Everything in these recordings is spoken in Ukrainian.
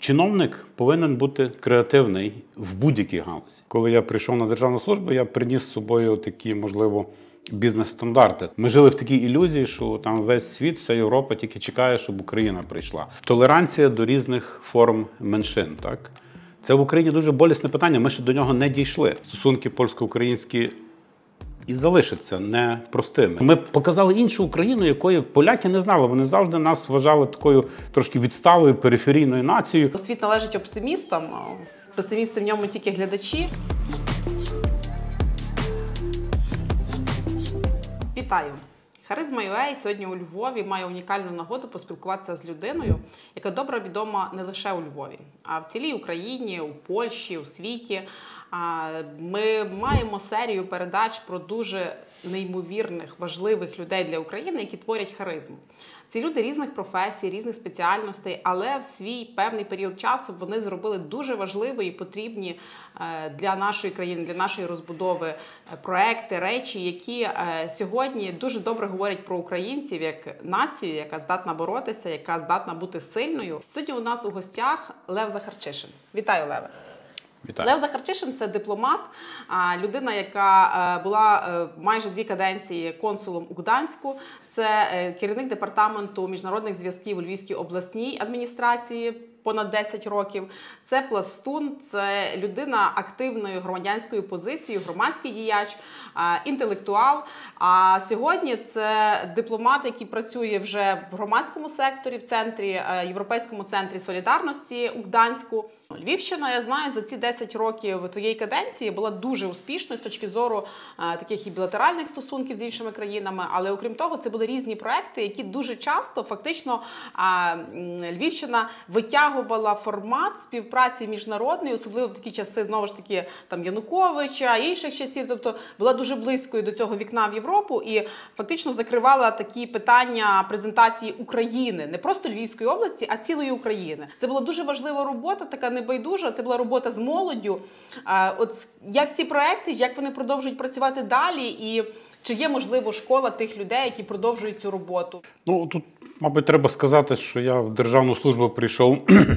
Чиновник повинен бути креативний в будь-якій галузі. Коли я прийшов на державну службу, я приніс з собою такі, можливо, бізнес-стандарти. Ми жили в такій ілюзії, що там весь світ, вся Європа тільки чекає, щоб Україна прийшла. Толеранція до різних форм меншин, так? Це в Україні дуже болісне питання, ми ще до нього не дійшли. Стосунки польсько-українські і залишаться непростими. Ми показали іншу Україну, якої поляки не знали. Вони завжди нас вважали такою трошки відсталою, периферійною нацією. Світ належить оптимістам, песимісти в ньому тільки глядачі. Вітаю! Харизма.ua сьогодні у Львові має унікальну нагоду поспілкуватися з людиною, яка добре відома не лише у Львові, а в цілій Україні, у Польщі, у світі. Ми маємо серію передач про дуже неймовірних, важливих людей для України, які творять харизму. Ці люди різних професій, різних спеціальностей, але в свій певний період часу вони зробили дуже важливі і потрібні для нашої країни, для нашої розбудови проекти, речі, які сьогодні дуже добре говорять про українців як націю, яка здатна боротися, яка здатна бути сильною. Сьогодні у нас у гостях Лев Захарчишин. Вітаю, Леве! Вітаю. Лев Захарчишин – це дипломат, людина, яка була майже 2 каденції консулом у Гданську. Це керівник департаменту міжнародних зв'язків у Львівській обласній адміністрації понад 10 років. Це пластун, це людина активною громадянською позицією, громадський діяч, інтелектуал. А сьогодні це дипломат, який працює вже в громадському секторі, в центрі, Європейському центрі солідарності у Гданську. Львівщина, я знаю, за ці 10 років твоєї каденції була дуже успішною з точки зору таких і білатеральних стосунків з іншими країнами, але окрім того, це були різні проекти, які дуже часто фактично Львівщина витягувала формат співпраці міжнародної, особливо в такі часи, знову ж таки, там Януковича, інших часів, тобто була дуже близькою до цього вікна в Європу і фактично закривала такі питання презентації України, не просто Львівської області, а цілої України. Це була дуже важлива робота, така небайдужа, це була робота з молоддю. От як ці проекти, як вони продовжують працювати далі і чи є, можливо, школа тих людей, які продовжують цю роботу? Ну, тут, мабуть, треба сказати, що я в державну службу прийшов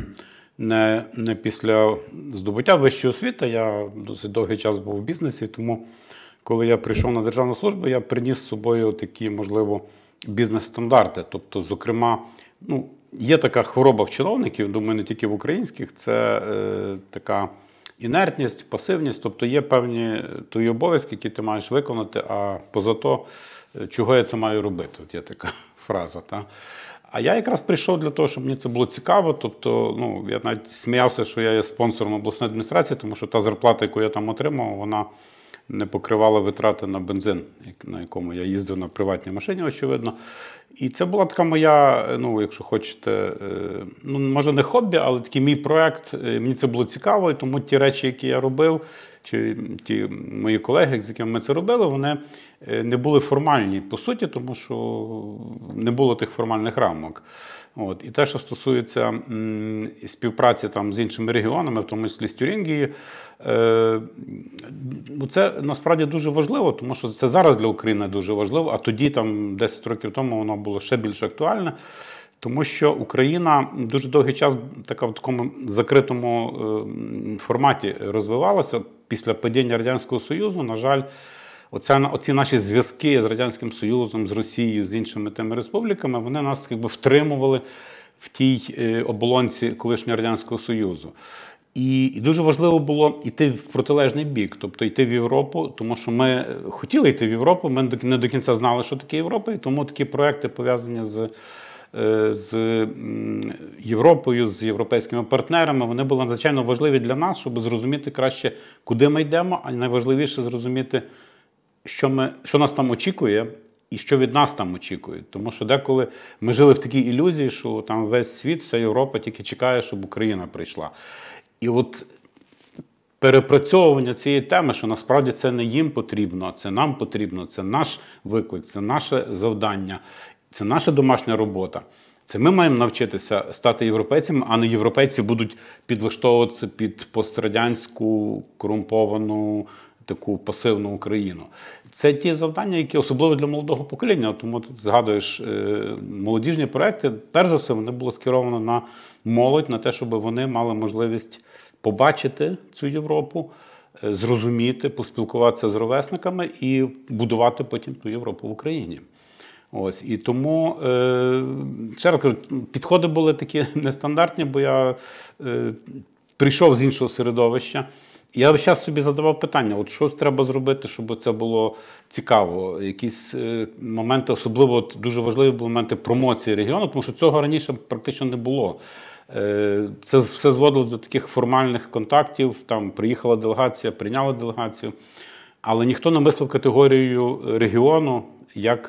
не після здобуття вищої освіти, я досить довгий час був в бізнесі, тому коли я прийшов на державну службу, я приніс з собою такі, можливо, бізнес-стандарти. Тобто, зокрема, є така хвороба в чиновників, думаю, не тільки в українських, це така інертність, пасивність, тобто є певні твої обов'язки, які ти маєш виконати, а поза то, чого я це маю робити. От є така фраза. Та? А я якраз прийшов для того, щоб мені це було цікаво, тобто, я навіть сміявся, що я є спонсором обласної адміністрації, тому що та зарплата, яку я там отримав, вона не покривала витрати на бензин, на якому я їздив на приватній машині, очевидно. І це була така моя, якщо хочете, може не хобі, але такий мій проект. Мені це було цікаво, і тому ті речі, які я робив, чи ті мої колеги, з якими ми це робили, вони не були формальні, по суті, тому що не було тих формальних рамок. І те, що стосується співпраці там з іншими регіонами, в тому числі з Тюрингією, це насправді дуже важливо, тому що це зараз для України дуже важливо, а тоді, там, 10 років тому, воно було ще більш актуальне, тому що Україна дуже довгий час в такому закритому форматі розвивалася. Після падіння Радянського Союзу, на жаль, оці наші зв'язки з Радянським Союзом, з Росією, з іншими тими республіками, вони нас втримували в тій оболонці колишнього Радянського Союзу. І дуже важливо було йти в протилежний бік, тобто йти в Європу, тому що ми хотіли йти в Європу, ми не до кінця знали, що таке Європа, і тому такі проекти пов'язані з Європою, з європейськими партнерами, вони були надзвичайно важливі для нас, щоб зрозуміти краще, куди ми йдемо, а найважливіше зрозуміти, що нас там очікує і що від нас там очікують. Тому що деколи ми жили в такій ілюзії, що там весь світ, вся Європа тільки чекає, щоб Україна прийшла. І от перепрацьовування цієї теми, що насправді це не їм потрібно, це нам потрібно, це наш виклик, це наше завдання, це наша домашня робота. Це ми маємо навчитися стати європейцями, а не європейці будуть підлаштовуватися під пострадянську корумповану таку пасивну Україну. Це ті завдання, які особливо для молодого покоління, тому ти згадуєш молодіжні проекти, перш за все, вони були скеровані на молодь, на те, щоб вони мали можливість побачити цю Європу, зрозуміти, поспілкуватися з ровесниками і будувати потім ту Європу в Україні. Ось, і тому, ще раз кажу, підходи були такі нестандартні, бо я прийшов з іншого середовища. Я весь час собі задавав питання, от щось треба зробити, щоб це було цікаво. Якісь моменти, особливо дуже важливі були моменти промоції регіону, тому що цього раніше практично не було. Це все зводилось до таких формальних контактів, там приїхала делегація, прийняла делегацію, але ніхто не мислив категорію регіону як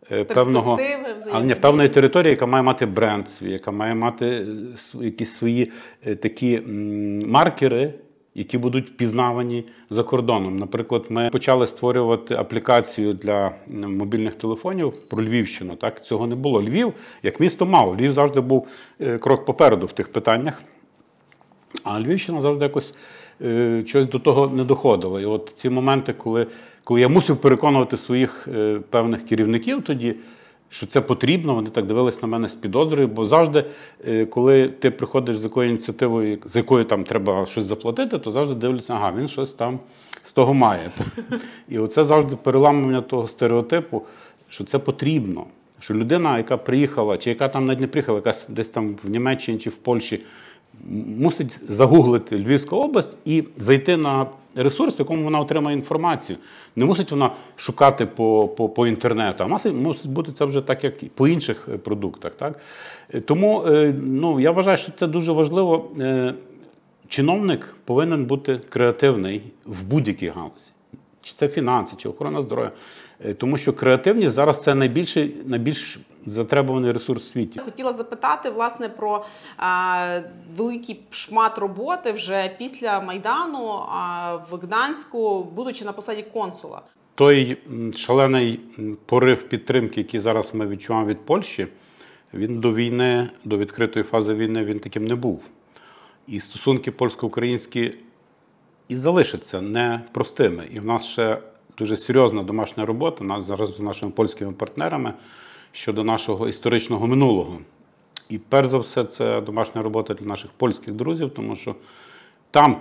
певної території, яка має мати бренд свій, яка має мати якісь свої такі маркери, які будуть впізнавані за кордоном. Наприклад, ми почали створювати аплікацію для мобільних телефонів про Львівщину. Так, цього не було. Львів, як місто, мав. Львів завжди був крок попереду в тих питаннях. А Львівщина завжди якось щось до того не доходило. І от ці моменти, коли я мусив переконувати своїх певних керівників тоді, що це потрібно, вони так дивились на мене з підозрою, бо завжди, коли ти приходиш з якою ініціативою, з якою там треба щось заплатити, то завжди дивляться, ага, він щось там з того має. І оце завжди переламування того стереотипу, що це потрібно. Що людина, яка приїхала, чи яка там навіть не приїхала, якась десь там в Німеччині чи в Польщі, мусить загуглити Львівську область і зайти на ресурс, в якому вона отримає інформацію. Не мусить вона шукати по інтернету, а мусить бути це вже так, як і по інших продуктах. Так? Тому я вважаю, що це дуже важливо. Чиновник повинен бути креативний в будь-якій галузі. Чи це фінанси, чи охорона здоров'я. Тому що креативність зараз це найбільш затребуваний ресурс у світі. Хотіла запитати, власне, про великий шмат роботи вже після Майдану в Гданську, будучи на посаді консула. Той шалений порив підтримки, який зараз ми відчуваємо від Польщі, він до війни, до відкритої фази війни, він таким не був. І стосунки польсько-українські і залишаться непростими. І в нас ще дуже серйозна домашня робота зараз з нашими польськими партнерами щодо нашого історичного минулого. І перш за все це домашня робота для наших польських друзів, тому що там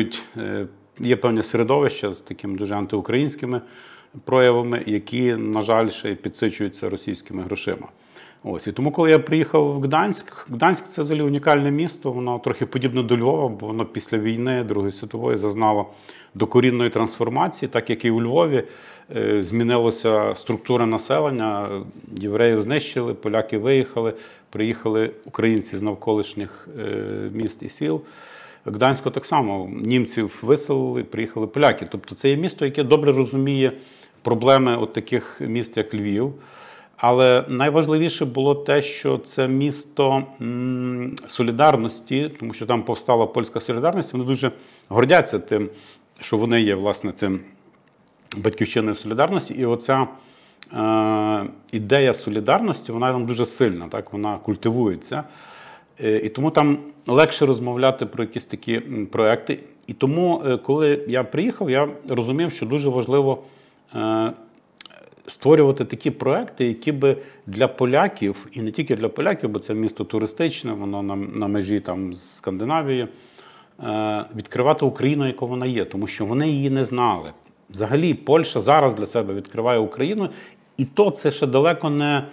є певні середовища з такими дуже антиукраїнськими проявами, які, на жаль, ще й підсичуються російськими грошима. Ось. І тому, коли я приїхав в Гданськ, Гданськ – це взагалі унікальне місто, воно трохи подібне до Львова, бо воно після війни Другої світової зазнало докорінної трансформації, так як і у Львові змінилася структура населення, євреїв знищили, поляки виїхали, приїхали українці з навколишніх міст і сіл. В Гданську так само німців виселили, приїхали поляки. Тобто це є місто, яке добре розуміє проблеми от таких міст, як Львів. Але найважливіше було те, що це місто солідарності, тому що там повстала польська солідарність, вони дуже гордяться тим, що вони є, власне, цим батьківщиною солідарності. І оця ідея солідарності, вона там дуже сильна, так? Вона культивується. І тому там легше розмовляти про якісь такі проекти. І тому, коли я приїхав, я розумів, що дуже важливо створювати такі проекти, які би для поляків, і не тільки для поляків, бо це місто туристичне, воно на межі там з Скандинавією, відкривати Україну, яка вона є, тому що вони її не знали. Взагалі, Польща зараз для себе відкриває Україну, і то це ще далеко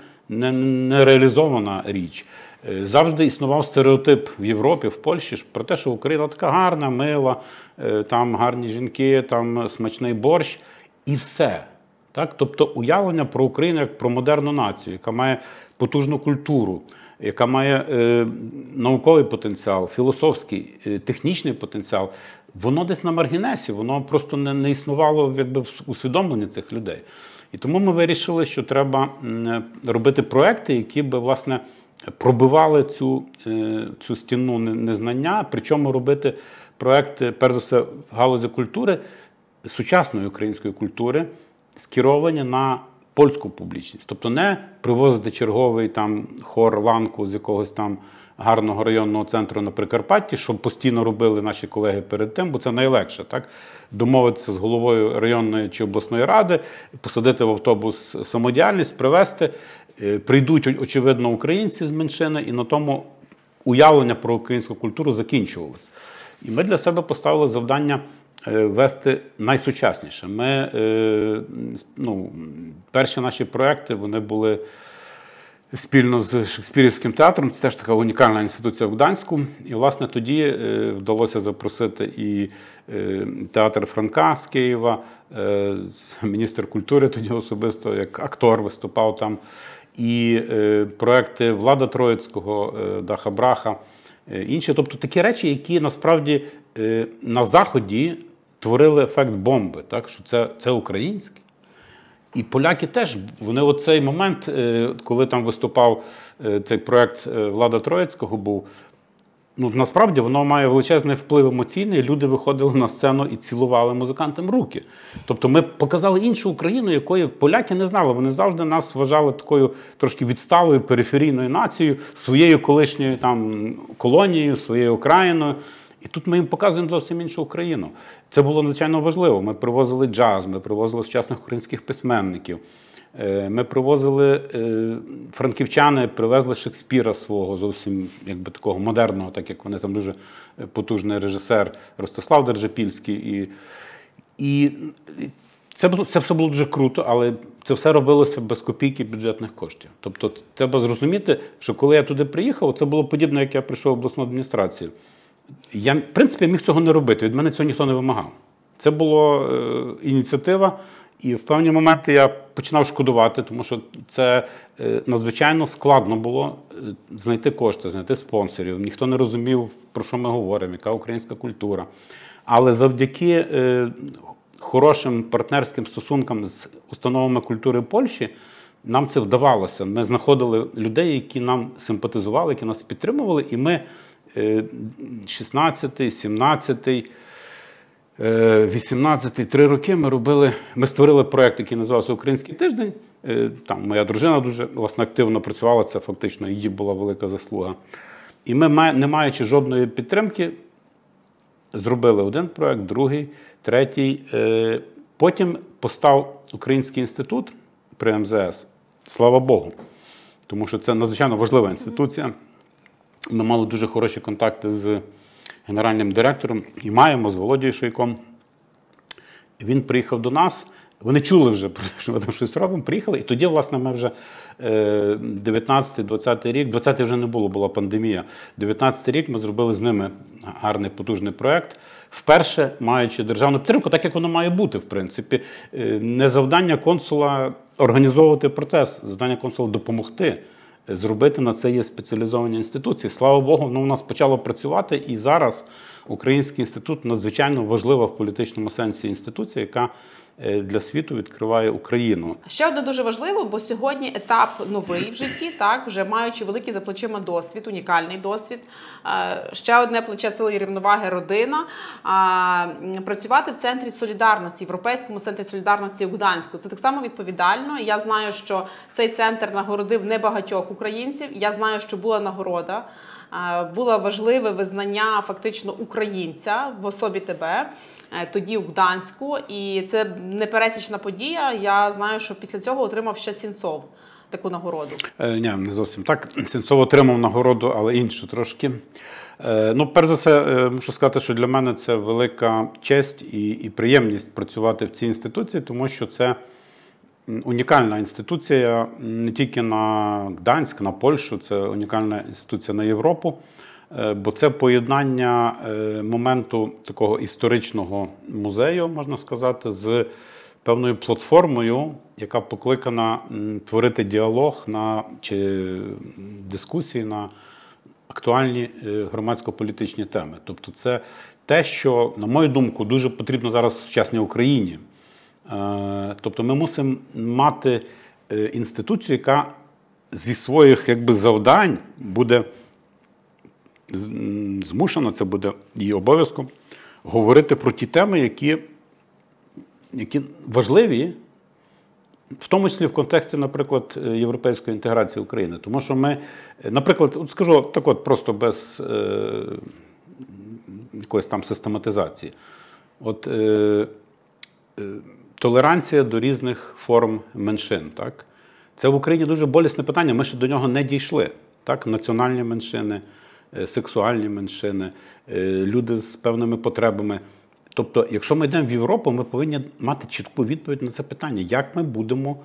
не реалізована річ. Завжди існував стереотип в Європі, в Польщі, про те, що Україна така гарна, мила, там гарні жінки, там смачний борщ, і все. Так? Тобто уявлення про Україну як про модерну націю, яка має потужну культуру, яка має науковий потенціал, філософський, технічний потенціал, воно десь на маргінесі, воно просто не існувало якби, в усвідомленні цих людей. І тому ми вирішили, що треба робити проекти, які би, власне, пробивали цю стіну незнання, причому робити проекти, перш за все, в галузі культури, сучасної української культури, скеровані на польську публічність. Тобто не привозити черговий там хор ланку з якогось там гарного районного центру на Прикарпатті, що постійно робили наші колеги перед тим, бо це найлегше, так? Домовитися з головою районної чи обласної ради, посадити в автобус самодіяльність, привезти. Прийдуть, очевидно, українці з меншини, і на тому уявлення про українську культуру закінчувалось. І ми для себе поставили завдання вести найсучасніше. Ми, перші наші проекти, вони були спільно з Шекспірівським театром, це теж така унікальна інституція в Гданську. І, власне, тоді вдалося запросити і театр Франка з Києва, міністр культури тоді особисто, як актор виступав там, і проекти Влада Троїцького, Даха Браха, інші. Тобто такі речі, які насправді на Заході творили ефект бомби, так? Що це українське. І поляки теж, вони оцей момент, коли там виступав цей проект Влада Троїцького був, насправді воно має величезний вплив емоційний, люди виходили на сцену і цілували музикантам руки. Тобто ми показали іншу Україну, якої поляки не знали. Вони завжди нас вважали такою трошки відсталою, периферійною нацією, своєю колишньою там колонією, своєю окраїною. І тут ми їм показуємо зовсім іншу Україну. Це було надзвичайно важливо. Ми привозили джаз, ми привозили сучасних українських письменників. Ми привозили, франківчани привезли Шекспіра свого, зовсім якби такого модерного, так як вони там дуже потужний режисер Ростислав Держапільський. І це все було дуже круто, але це все робилося без копійки бюджетних коштів. Тобто треба зрозуміти, що коли я туди приїхав, це було подібно, як я прийшов в обласну адміністрацію. Я, в принципі, міг цього не робити, від мене цього ніхто не вимагав. Це була ініціатива, і в певні моменти я починав шкодувати, тому що це надзвичайно складно було знайти кошти, знайти спонсорів. Ніхто не розумів, про що ми говоримо, яка українська культура. Але завдяки хорошим партнерським стосункам з установами культури Польщі нам це вдавалося. Ми знаходили людей, які нам симпатизували, які нас підтримували, і ми 16-й, 17-й, 18-й, 3 роки ми створили проєкт, який називався «Український тиждень». Там моя дружина дуже, власне, активно працювала, це фактично її була велика заслуга. І ми, не маючи жодної підтримки, зробили один проєкт, другий, третій. Потім постав Український інститут при МЗС. Слава Богу. Тому що це надзвичайно важлива інституція. Ми мали дуже хороші контакти з генеральним директором і маємо з Володією Шойком. Він приїхав до нас, вони чули вже про те, що ми там щось робимо, приїхали, і тоді, власне, ми вже 19-20 рік, 20-й вже не було, була пандемія, 19-й рік ми зробили з ними гарний, потужний проєкт, вперше маючи державну підтримку, так як воно має бути, в принципі. Не завдання консула організовувати процес, завдання консула допомогти. Зробити на це є спеціалізовані інституції. Слава Богу, воно у нас почало працювати, і зараз Український інститут надзвичайно важлива в політичному сенсі інституція, яка для світу відкриває Україну. Ще одне дуже важливо, бо сьогодні етап новий в житті, так, вже маючи великий за плечима досвід, унікальний досвід. Ще одне плече сили і рівноваги – родина. Працювати в Центрі солідарності, Європейському центрі солідарності у Гданську. Це так само відповідально. Я знаю, що цей центр нагородив небагатьох українців. Я знаю, що була нагорода. Було важливе визнання фактично українця в особі тебе, тоді у Гданську. І це непересічна подія. Я знаю, що після цього отримав ще Сінцов таку нагороду. Ні, не зовсім так. Сінцов отримав нагороду, але іншу трошки. Перш за все, мушу сказати, що для мене це велика честь і приємність працювати в цій інституції, тому що це унікальна інституція не тільки на Гданськ, на Польщу, це унікальна інституція на Європу, бо це поєднання моменту такого історичного музею, можна сказати, з певною платформою, яка покликана творити діалог чи дискусії на актуальні громадсько-політичні теми. Тобто це те, що, на мою думку, дуже потрібно зараз в сучасній Україні. Тобто ми мусимо мати інституцію, яка зі своїх завдань буде змушена, це буде її обов'язком, говорити про ті теми, які важливі В тому числі в контексті, наприклад, європейської інтеграції України. Тому що ми, наприклад, от скажу так от просто без якоїсь там систематизації. От толеранція до різних форм меншин, так? Це в Україні дуже болісне питання, ми ще до нього не дійшли. Так? Національні меншини, сексуальні меншини, люди з певними потребами. Тобто, якщо ми йдемо в Європу, ми повинні мати чітку відповідь на це питання, як ми будемо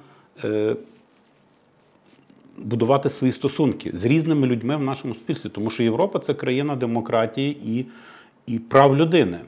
будувати свої стосунки з різними людьми в нашому суспільстві. Тому що Європа – це країна демократії і прав людини.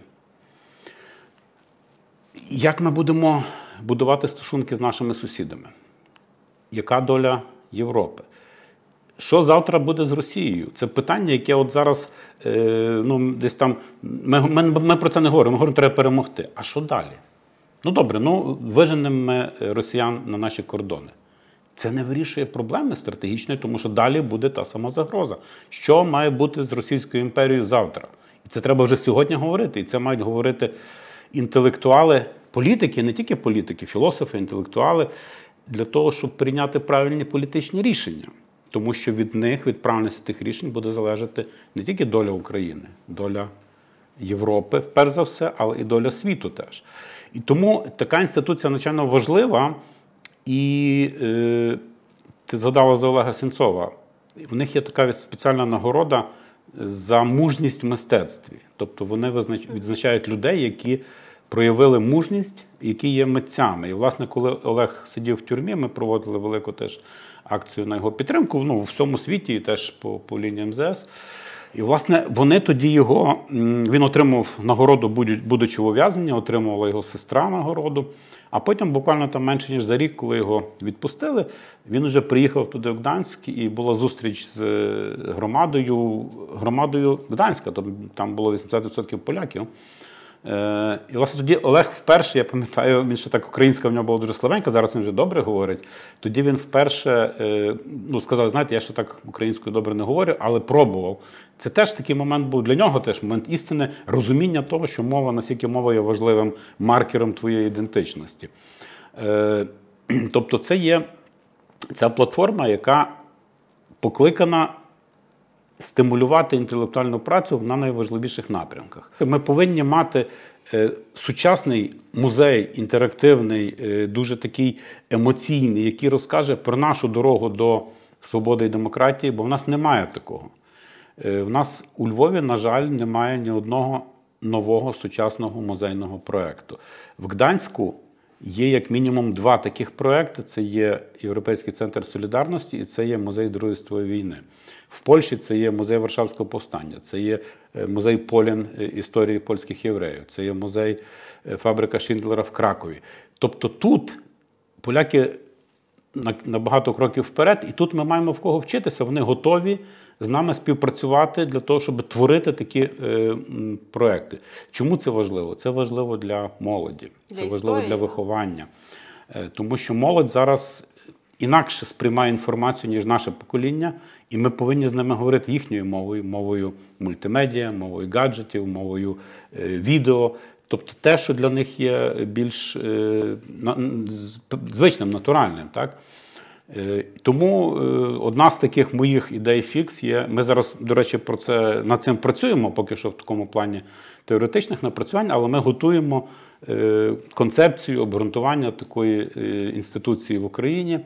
Як ми будемо будувати стосунки з нашими сусідами? Яка доля Європи? Що завтра буде з Росією? Це питання, яке от зараз, десь там, ми про це не говоримо, ми говоримо, треба перемогти. А що далі? Ну добре, виженемо ми росіян на наші кордони. Це не вирішує проблеми стратегічної, тому що далі буде та сама загроза. Що має бути з Російською імперією завтра? І це треба вже сьогодні говорити. І це мають говорити інтелектуали, політики, не тільки політики, філософи, інтелектуали, для того, щоб прийняти правильні політичні рішення. Тому що від них, від правильності тих рішень буде залежати не тільки доля України, доля Європи, перш за все, але і доля світу теж. І тому така інституція, звичайно, важлива. І ти згадала за Олега Сенцова. У них є така спеціальна нагорода за мужність в мистецтві. Тобто вони відзначають людей, які проявили мужність, які є митцями. І, власне, коли Олег сидів в тюрмі, ми проводили велику теж акцію на його підтримку, в всьому світі, і теж по лінії МЗС. І, власне, вони тоді він отримав нагороду, будучи в ув'язненні, отримувала його сестра нагороду. А потім, буквально там менше ніж за рік, коли його відпустили, він вже приїхав туди в Гданськ, і була зустріч з громадою Гданська, там було 80% поляків. І, власне, тоді Олег вперше, я пам'ятаю, він ще так українська в нього була дуже слабенька, зараз він вже добре говорить. Тоді він вперше сказав, знаєте, я ще так українською добре не говорю, але пробував. Це теж такий момент був для нього, теж момент істини, розуміння того, що мова, наскільки мова є важливим маркером твоєї ідентичності. Тобто це є ця платформа, яка покликана стимулювати інтелектуальну працю на найважливіших напрямках. Ми повинні мати сучасний музей, інтерактивний, дуже такий емоційний, який розкаже про нашу дорогу до свободи і демократії, бо в нас немає такого. В нас у Львові, на жаль, немає ні одного нового сучасного музейного проєкту. В Гданську є як мінімум 2 таких проєкти. Це є Європейський центр солідарності і це є музей Другої світової війни. В Польщі це є музей Варшавського повстання, це є музей Полін історії польських євреїв, це є музей фабрика Шіндлера в Кракові. Тобто тут поляки на багато кроків вперед, і тут ми маємо в кого вчитися. Вони готові з нами співпрацювати для того, щоб творити такі проекти. Чому це важливо? Це важливо для молоді, це важливо для виховання. Тому що молодь зараз інакше сприймає інформацію, ніж наше покоління, і ми повинні з ними говорити їхньою мовою, мовою мультимедіа, мовою гаджетів, мовою відео. Тобто те, що для них є більш звичним, натуральним. Так? Тому одна з таких моїх ідей фікс є, ми зараз, до речі, над цим працюємо, поки що в такому плані теоретичних напрацювань, але ми готуємо концепцію обґрунтування такої інституції в Україні.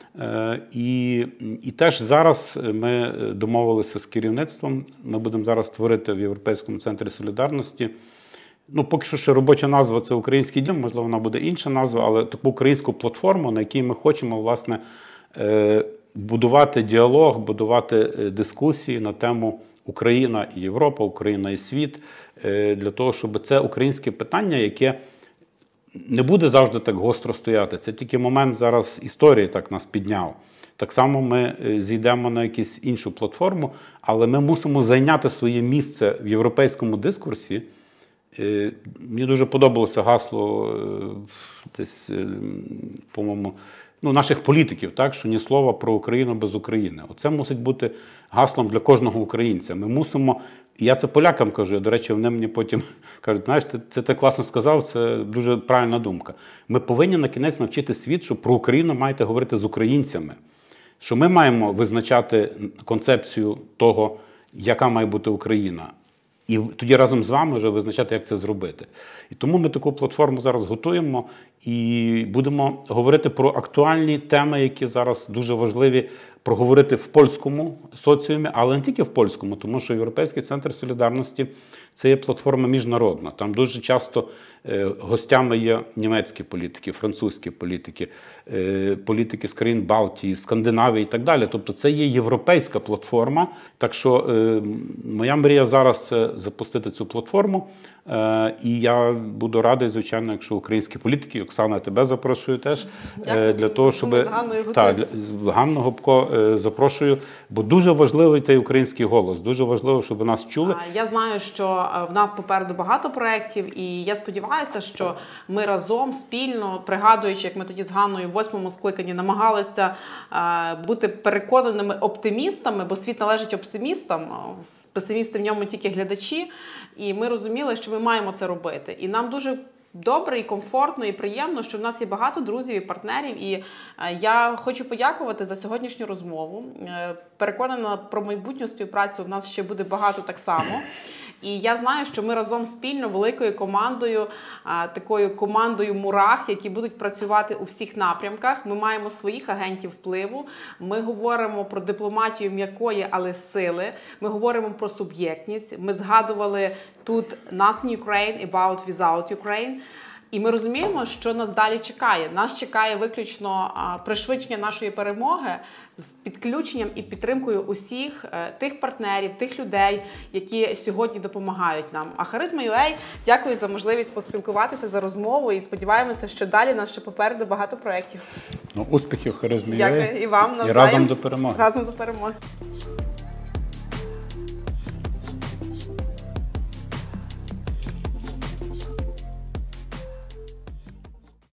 І теж зараз ми домовилися з керівництвом, ми будемо зараз створити в Європейському центрі солідарності. Поки що ще робоча назва – це «Український дім», можливо, вона буде інша назва, але таку українську платформу, на якій ми хочемо, власне, будувати діалог, будувати дискусії на тему Україна і Європа, Україна і світ, для того, щоб це українське питання, яке не буде завжди так гостро стояти. Це тільки момент зараз історії так нас підняв. Так само ми зійдемо на якусь іншу платформу, але ми мусимо зайняти своє місце в європейському дискурсі. Мені дуже подобалося гасло десь, по-моєму, наших політиків, так, що ні слова про Україну без України. Оце мусить бути гаслом для кожного українця. Ми мусимо, і я це полякам кажу, до речі, вони мені потім кажуть, знаєш, ти так класно сказав, це дуже правильна думка. Ми повинні на кінець навчити світ, що про Україну маєте говорити з українцями. Що ми маємо визначати концепцію того, яка має бути Україна. І тоді разом з вами вже визначати, як це зробити. І тому ми таку платформу зараз готуємо і будемо говорити про актуальні теми, які зараз дуже важливі проговорити в польському соціумі, але не тільки в польському, тому що Європейський центр солідарності – це є платформа міжнародна. Там дуже часто гостями є німецькі політики, французькі політики, політики з країн Балтії, Скандинавії і так далі. Тобто це є європейська платформа. Так що моя мрія зараз – це запустити цю платформу. І я буду радий, звичайно, якщо українські політики, Оксана, тебе запрошую теж, для того, щоб... Ганну Гопко запрошую, бо дуже важливий цей український голос, дуже важливо, щоб нас чули. Я знаю, що в нас попереду багато проєктів, і я сподіваюся, що ми разом, спільно, пригадуючи, як ми тоді з Ганною в 8-му скликанні намагалися бути переконаними оптимістами, бо світ належить оптимістам, песимісти в ньому тільки глядачі, і ми розуміли, що ми маємо це робити. І нам дуже добре і комфортно, і приємно, що в нас є багато друзів і партнерів. І я хочу подякувати за сьогоднішню розмову. Переконана про майбутню співпрацю в нас ще буде багато так само. І я знаю, що ми разом спільно, великою командою, такою командою мурах, які будуть працювати у всіх напрямках. Ми маємо своїх агентів впливу, ми говоримо про дипломатію м'якої, але сили, ми говоримо про суб'єктність. Ми згадували тут «Nothing Ukraine about without Ukraine». І ми розуміємо, що нас далі чекає. Нас чекає виключно пришвидшення нашої перемоги з підключенням і підтримкою усіх тих партнерів, тих людей, які сьогодні допомагають нам. А Харизма.UA, дякую за можливість поспілкуватися, за розмову і сподіваємося, що далі нас ще попереду багато проєктів. Успіхів Харизма.UA. Дякую і вам навзаєм. І разом до перемоги. Разом до перемоги.